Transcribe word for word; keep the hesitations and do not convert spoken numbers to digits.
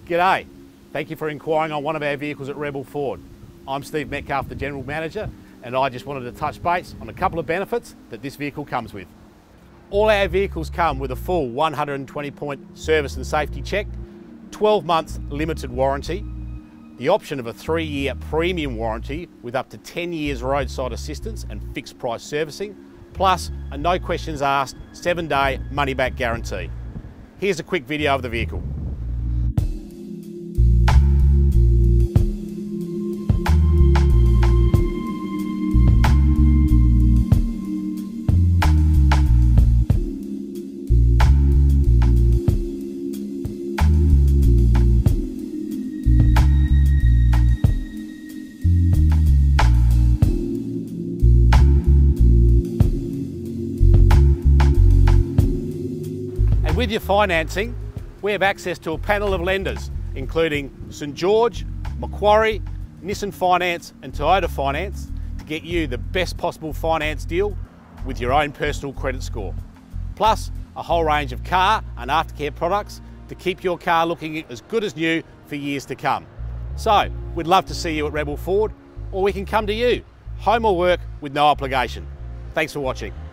G'day, thank you for inquiring on one of our vehicles at Rebel Ford. I'm Steve Metcalf, the General Manager, and I just wanted to touch base on a couple of benefits that this vehicle comes with. All our vehicles come with a full one hundred twenty point service and safety check, twelve months limited warranty, the option of a three year premium warranty with up to ten years roadside assistance and fixed price servicing, plus a no questions asked seven day money back guarantee. Here's a quick video of the vehicle. With your financing, we have access to a panel of lenders, including St George, Macquarie, Nissan Finance and Toyota Finance, to get you the best possible finance deal with your own personal credit score. Plus, a whole range of car and aftercare products to keep your car looking as good as new for years to come. So, we'd love to see you at Rebel Ford, or we can come to you, home or work with no obligation. Thanks for watching.